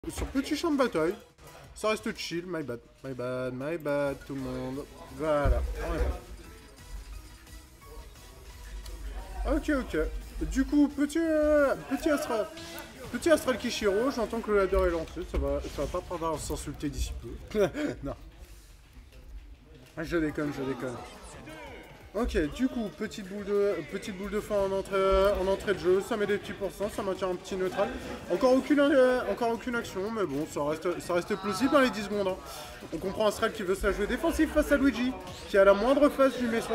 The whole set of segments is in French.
sur petit champ de bataille. Ça reste chill, my bad, my bad, my bad, tout le monde. Voilà, on est bon. Ok, ok. Du coup, petit Astral Kishiro, j'entends que le ladder est lancé, ça va pas tarder à s'insulter d'ici peu. Non. Je déconne, je déconne. Ok, du coup, petite boule de fin en entrée de jeu, ça met des petits pourcents, ça maintient un petit neutral. Encore aucune action, mais bon, ça reste plausible dans les 10 secondes. Hein. On comprend Astral qui veut se la jouer défensif face à Luigi, qui a la moindre phase lui met 60%.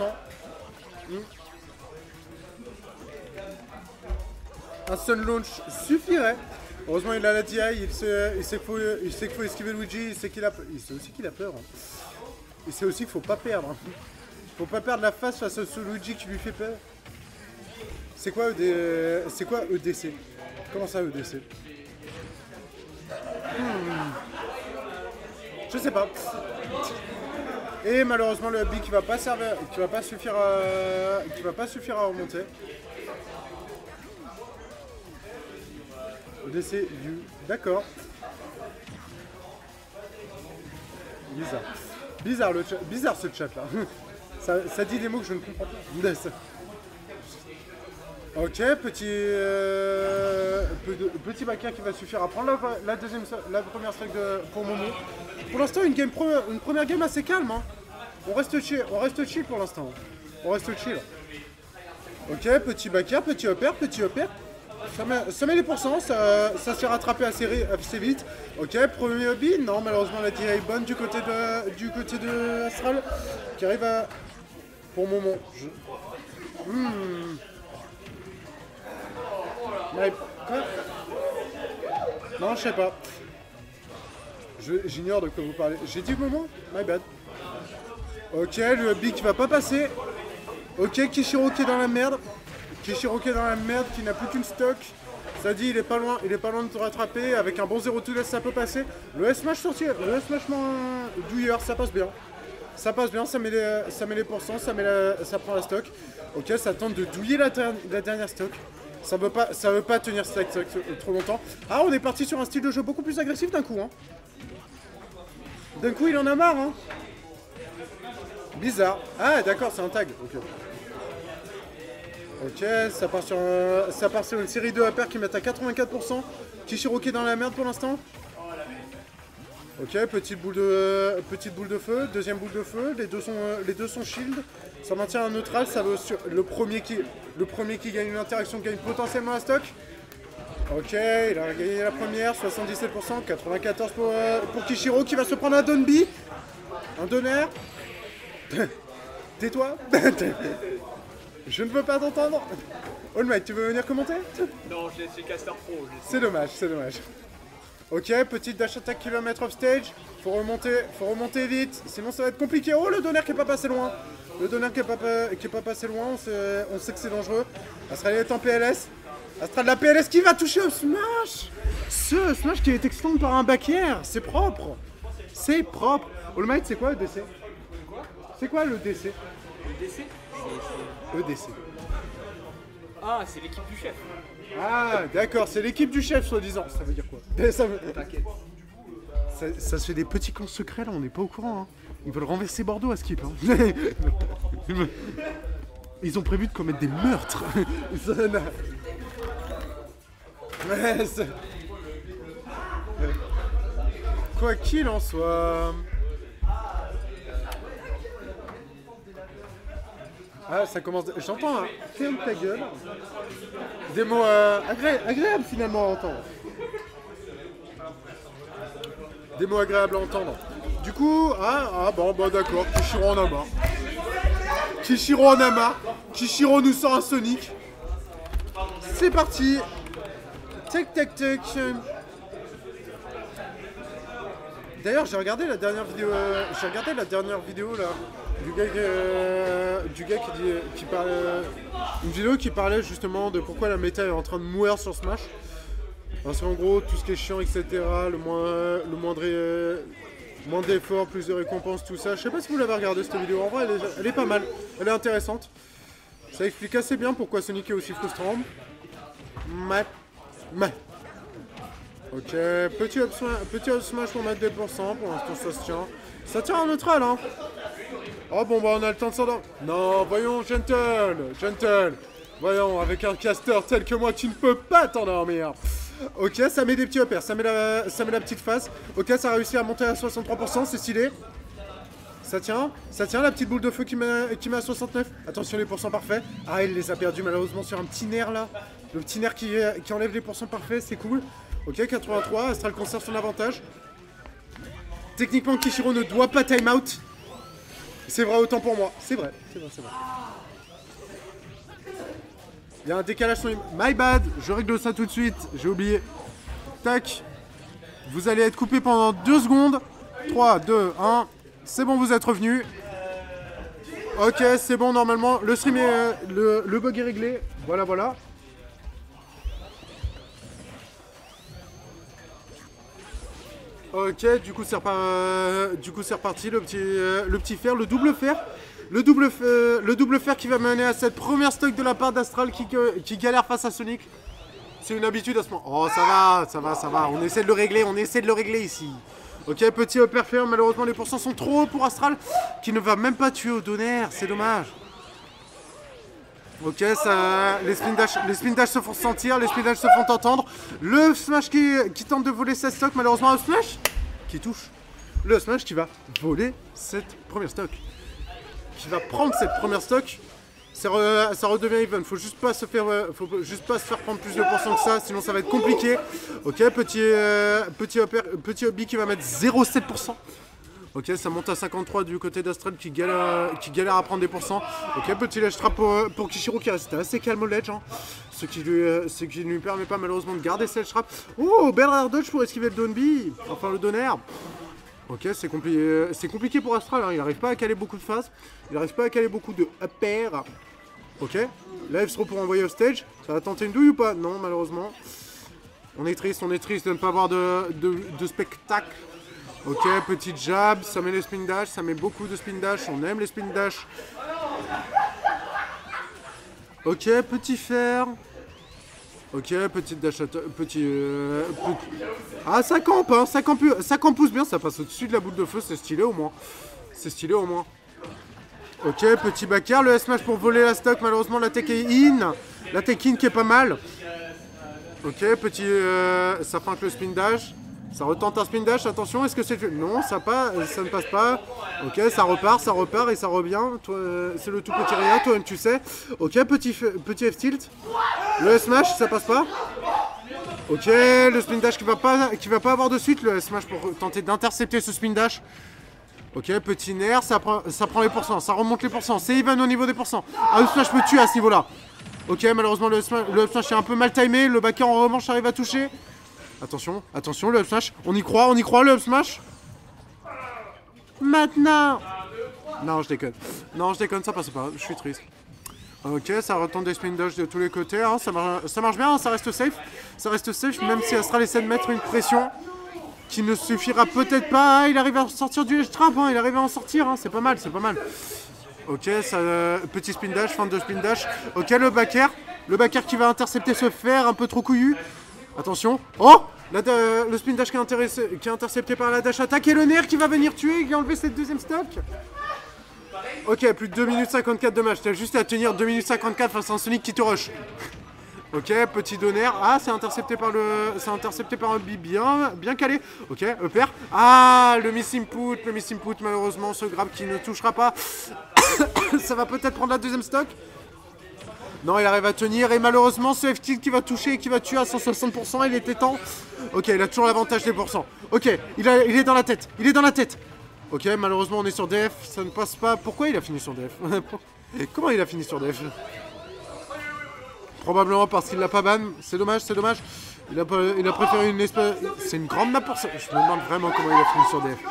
Un Sun Launch suffirait. Heureusement, il a la DI, il sait qu'il faut esquiver Luigi, il sait aussi qu'il a peur. Hein. Il sait aussi qu'il faut pas perdre. Hein. Faut pas perdre la face face à ce Luigi qui lui fait peur. C'est quoi EDC? Comment ça EDC? Je sais pas. Et malheureusement le B qui va pas suffire à remonter. EDC du. D'accord. Bizarre ce chat là. Ça dit des mots que je ne comprends pas. Ok, petit backer qui va suffire à prendre la première strike pour Momo. Pour l'instant, une première game assez calme. Hein. On reste chill pour l'instant. On reste chill. Ok, petit backer, petit upper. Ça met les pourcents, ça se fait rattraper assez vite. Ok, premier hobby. Non, malheureusement, la DI est bonne du côté de Astral qui arrive à. Pour Momo. Quoi? Non, je sais pas. J'ignore de quoi vous parlez. J'ai dit Momo? My bad. Ok, le hobby qui va pas passer. Ok, Kishiro qui est dans la merde. Qui n'a plus qu'une stock. Ça dit, il est pas loin de te rattraper. Avec un bon 0-2, ça peut passer. Le S-Smash sortir, le S-Smash douilleur, ça passe bien. Ça met les pourcents, ça prend la stock. Ok, ça tente de douiller la dernière stock. Ça veut pas tenir stock trop longtemps. Ah, on est parti sur un style de jeu beaucoup plus agressif d'un coup. Hein. D'un coup, il en a marre. Hein. Bizarre. Ah, d'accord, c'est un tag. Ok, ça part sur une série de uppers qui mettent à 84%. Kishiro qui est dans la merde pour l'instant. Ok, petite boule de feu, deuxième boule de feu, les deux sont shield. Ça maintient un neutral, ça veut sur le premier qui gagne une interaction gagne potentiellement la stock. Ok, il a gagné la première, 77%, 94% pour Kishiro qui va se prendre un Donby. Un donner. Tais-toi. Je ne veux pas t'entendre. All Might, tu veux venir commenter? Non, j'ai Caster Pro. C'est dommage. Ok, petite dash attack kilomètre off stage. Faut remonter vite, sinon ça va être compliqué. Oh, le donner qui est pas passé loin. On sait que c'est dangereux. Astral est en PLS. Astral de la PLS qui va toucher au smash. Ce smash qui est extend par un back air. C'est propre. All Might, c'est quoi le DC? C'est quoi le DC? Le DC EDC. Ah, c'est l'équipe du chef. Ah, d'accord, c'est l'équipe du chef, soi-disant. Ça veut dire quoi? T'inquiète. Ça se fait des petits camps secrets, là, on n'est pas au courant. Hein. Ils veulent renverser Bordeaux à Skip. Hein. Ils ont prévu de commettre des meurtres. Quoi qu'il en soit... Ah, ça commence... J'entends un... Ferme ta gueule. Des mots agréables finalement à entendre. Des mots agréables à entendre. Du coup, bon, d'accord, Kishiro en a marre. Kishiro nous sort un Sonic. C'est parti. Tac. D'ailleurs, j'ai regardé la dernière vidéo là. Du gars qui parlait, une vidéo qui parlait justement de pourquoi la méta est en train de mourir sur Smash. Parce qu'en gros, tout ce qui est chiant, etc., le moins d'efforts, plus de récompenses, tout ça. Je sais pas si vous l'avez regardé cette vidéo, en vrai elle est pas mal, elle est intéressante. Ça explique assez bien pourquoi Sonic est aussi frustrant. Ok, petit up smash pour mettre des pourcents. Pour l'instant, ça se tient. Ça tient en neutral, hein. Oh bon, bah on a le temps de s'endormir. Non, voyons, Gentle. Voyons, avec un caster tel que moi, tu ne peux pas t'endormir. Ok, ça met des petits uppers, ça met la petite phase. Ok, ça a réussi à monter à 63%, c'est stylé. Ça tient, la petite boule de feu qui met à 69. Attention, les pourcents parfaits. Ah, il les a perdus malheureusement sur un petit nerf là. Le petit nerf qui enlève les pourcents parfaits, c'est cool. Ok, 83, Astral conserve son avantage. Techniquement, Kishiro ne doit pas time out. C'est vrai autant pour moi. C'est vrai. Il y a un décalage sur les... My bad, je règle ça tout de suite. J'ai oublié. Tac. Vous allez être coupé pendant 2 secondes. 3, 2, 1. C'est bon, vous êtes revenu. Ok, c'est bon, normalement. Le stream est... Le bug est réglé. Voilà. Ok, du coup c'est reparti, le petit fer, le double fer. Le double fer qui va mener à cette première stock de la part d'Astral qui galère face à Sonic. C'est une habitude à ce moment. Oh, ça va. On essaie de le régler ici. Ok, petit upper fer. Malheureusement, les pourcents sont trop hauts pour Astral qui ne va même pas tuer au Donner. C'est dommage. Ok, les spin dash se font sentir, les spin dash se font entendre. Le smash qui tente de voler cette stock. Malheureusement, un smash qui touche. Le smash qui va voler cette première stock. Qui va prendre cette première stock, ça redevient even. Faut juste pas se faire prendre plus de pourcents que ça, sinon ça va être compliqué. Ok, petit hobby qui va mettre 0,7%. Ok, ça monte à 53 du côté d'Astral qui galère à prendre des pourcents. Ok, petit ledge trap pour Kishiro qui reste assez calme au ledge. Hein. Ce qui ne lui permet pas malheureusement de garder ce ledge trap. Oh, bel air dodge pour esquiver le Donby. Enfin le Donner. Ok, c'est compliqué pour Astral, hein. Il n'arrive pas à caler beaucoup de phases, il n'arrive pas à caler beaucoup de upper. Ok, là F-throw pour envoyer au stage, ça va tenter une douille ou pas? Non, malheureusement. On est triste de ne pas avoir de spectacle. Ok, petit jab, ça met les spin dash, ça met beaucoup de spin dash, on aime les spin dash. Ok, petit fer. Ok, petite dash, Ah, ça campe, hein, ça pousse bien, ça passe au-dessus de la boule de feu, c'est stylé au moins. Ok, petit back air, le S-smash pour voler la stock, malheureusement la tech est in. La tech in qui est pas mal. Ok, petit, ça feinte le spin dash. Ça retente un spin dash, attention, est-ce que c'est... Non, ça ne passe pas. Ok, ça repart et ça revient. C'est le tout petit rien, toi-même tu sais. Ok, petit F-tilt. Le S-smash, ça passe pas. Ok, le spin dash qui va pas avoir de suite. Le S-smash pour tenter d'intercepter ce spin dash. Ok, petit nerf, ça prend les pourcents, ça remonte les pourcents. C'est even au niveau des pourcents. Ah, le smash peut tuer à ce niveau-là. Ok, malheureusement, le up-smash est un peu mal timé. Le backer en revanche arrive à toucher. Attention, le up-smash. On y croit, le up-smash. Maintenant. Non, je déconne, ça passe pas. Je suis triste. Ok, ça retente des spin dash de tous les côtés. Hein. Ça marche bien, hein, ça reste safe. Même si Astral essaie de mettre une pression qui ne suffira peut-être pas. Ah, il arrive à sortir du edge trap, hein. Hein. C'est pas mal. Ok, petit spin dash, fin de spin dash. Ok, le backer qui va intercepter ce fer un peu trop couillu. Attention. Oh, le spin dash qui est intercepté par la dash attack et le nerf qui va venir tuer et qui a enlevé cette deuxième stock. Ok, plus de 2 minutes 54 de match. T'as juste à tenir 2 minutes 54 face à un Sonic qui te rush. Ok, petit donner. Ah, c'est intercepté par un bi bien calé. Ok, upper. Ah, le miss input, malheureusement, ce grab qui ne touchera pas. Ça va peut-être prendre la deuxième stock. Non, il arrive à tenir et malheureusement ce F-tilt qui va toucher et qui va tuer à 160%, il était temps. Ok, il a toujours l'avantage des pourcents. Ok, il est dans la tête. Ok, malheureusement on est sur DF, ça ne passe pas. Pourquoi il a fini sur DF? Comment il a fini sur DF? Probablement parce qu'il l'a pas ban, c'est dommage. Il a préféré une espèce... C'est une grande map pour ça. Je me demande vraiment comment il a fini sur DF.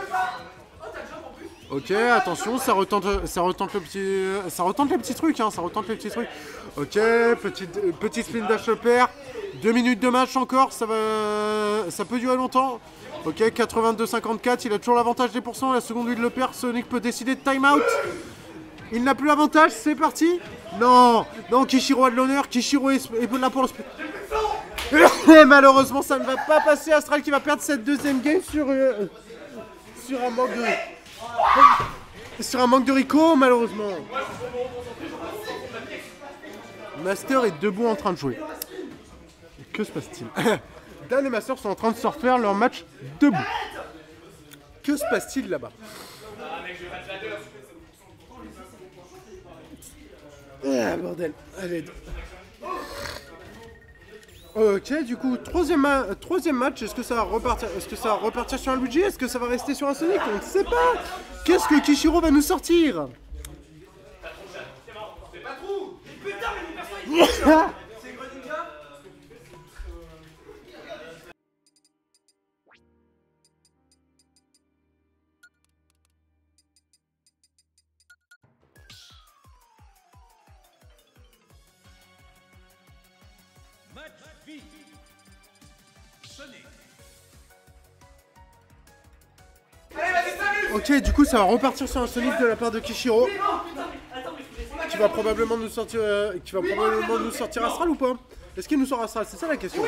Ok, attention, ça retente les petits trucs, hein, Ok, petit spin dash upper. 2 minutes de match encore, ça peut durer longtemps. Ok, 82-54, il a toujours l'avantage des pourcents. La seconde lui de l'upper, Sonic peut décider de time out. Il n'a plus l'avantage, c'est parti. Non, Kishiro a de l'honneur, Kishiro est là pour le spin. Et malheureusement, ça ne va pas passer. Astral qui va perdre cette deuxième game sur un manque de Rico, malheureusement. Master est debout en train de jouer. Que se passe-t-il? Dan et Master sont en train de se refaire leur match debout. Que se passe-t-il là-bas? Ah bordel, allez. Ok, du coup, troisième match, est-ce que ça va repartir sur un Luigi? Est-ce que ça va rester sur un Sonic? On ne sait pas. Qu'est-ce que Kishiro va nous sortir? Ok, du coup, ça va repartir sur un Sonic de la part de Kishiro. Qui va probablement nous sortir Astral ou pas? Est-ce qu'il nous sort Astral? C'est ça la question.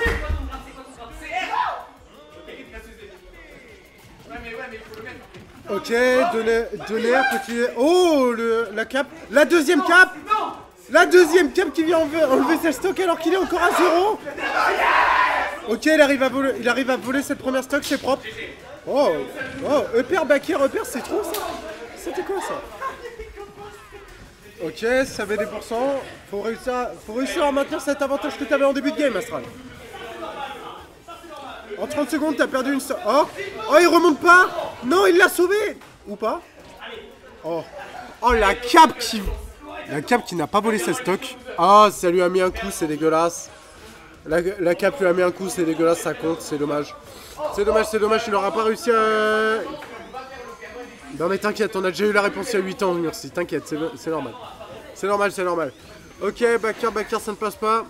Ok, donner petit... Oh, la cape. La deuxième cape. La deuxième cape qui vient enlever sa stock alors qu'il est encore à 0. Ok, il arrive à voler cette première stock, c'est propre. Oh, Upper, backer, Upper, c'est trop ça. C'était quoi ça? Ok, ça met des pourcents. Faut réussir à maintenir cet avantage que tu avais en début de game, Astral. En 30 secondes, t'as perdu une stock. Oh, il remonte pas. Non, il l'a sauvé. Ou pas? Oh, la cape qui n'a pas volé sa stock. Ah, ça lui a mis un coup, c'est dégueulasse. La cape lui a mis un coup, c'est dégueulasse, ça compte, c'est dommage. C'est dommage, il n'aura pas réussi à... Non mais t'inquiète, on a déjà eu la réponse il y a 8 ans, merci, t'inquiète, c'est normal. C'est normal. Ok, backer, ça ne passe pas.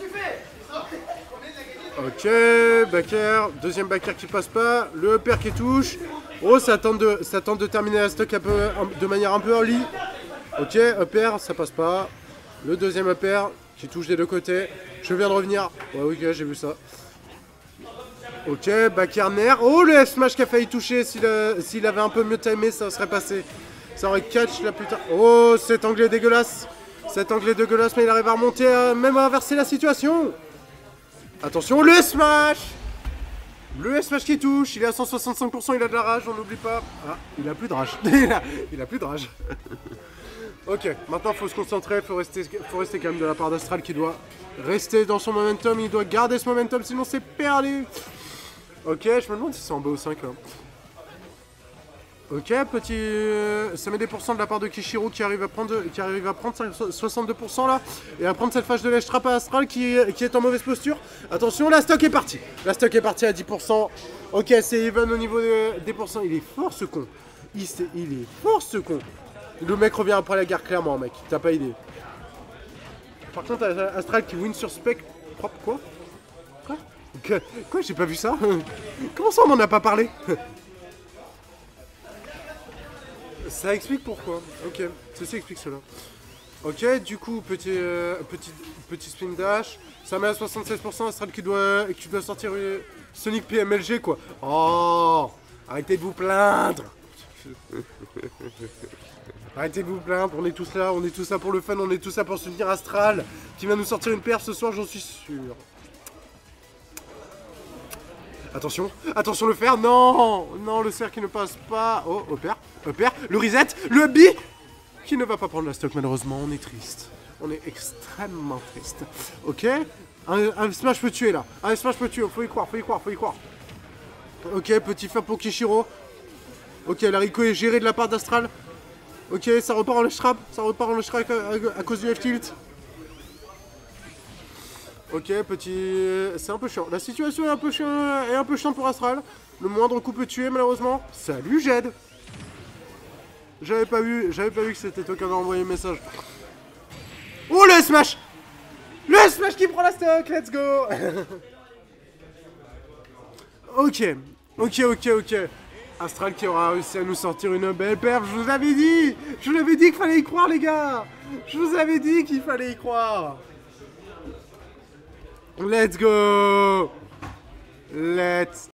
Ok, backer, deuxième backer qui passe pas, le upper qui touche. Oh, ça tente de terminer la stock de manière un peu early. Ok, upper, ça passe pas. Le deuxième upper qui touche des deux côtés. Je viens de revenir. Ouais, ok, j'ai vu ça. Ok, backer nerf. Oh, le F-smash qui a failli toucher. S'il avait un peu mieux timé, ça serait passé. Ça aurait catch la putain. Oh, cet anglais dégueulasse. Mais il arrive à remonter, même à inverser la situation. Attention, le Smash. Le S-Smash qui touche, il est à 165%, il a de la rage, on n'oublie pas. Ah, il a plus de rage. il a plus de rage. Ok, maintenant il faut se concentrer, faut rester quand même de la part d'Astral qui doit rester dans son momentum, il doit garder ce momentum, sinon c'est perdu. Ok, je me demande si c'est en BO5 là. Ok, ça met des pourcents de la part de Kishiro qui arrive à prendre 62% là. Et à prendre cette fâche de lèche trap à Astral qui est en mauvaise posture. Attention, la stock est partie. La stock est partie à 10%. Ok, c'est even au niveau des pourcents. Il est fort ce con. Il est fort ce con. Le mec revient après la guerre clairement, mec. T'as pas idée. Par contre, Astral qui win sur spec. Propre quoi? Quoi? J'ai pas vu ça. Comment ça on m'en a pas parlé? Ça explique pourquoi. Ok, ceci explique cela. Ok, du coup, petit spin dash. Ça met à 76%. Astral qui doit sortir une Sonic PMLG quoi. Oh, arrêtez de vous plaindre. Arrêtez de vous plaindre, on est tous là pour le fun, on est tous là pour soutenir Astral qui va nous sortir une perf ce soir, j'en suis sûr. Attention, attention le fer, non, non, le cerf qui ne passe pas. Oh, upper, le reset, le B qui ne va pas prendre la stock malheureusement, on est triste. On est extrêmement triste. Ok, un smash peut tuer là, un smash peut tuer, faut y croire. Ok, petit fer pour Kishiro. Ok, la Rico est gérée de la part d'Astral. Ok, ça repart en ledge trap, à cause du F-tilt. Ok, c'est un peu chiant. La situation est un peu chiante pour Astral. Le moindre coup peut tuer malheureusement. Salut Jed. J'avais pas vu que c'était toi qui avais envoyé le message. Oh le smash. Le smash qui prend la stock, let's go. Ok. Astral qui aura réussi à nous sortir une belle perf, je vous avais dit qu'il fallait y croire les gars. Je vous avais dit qu'il fallait y croire. Let's go. Let's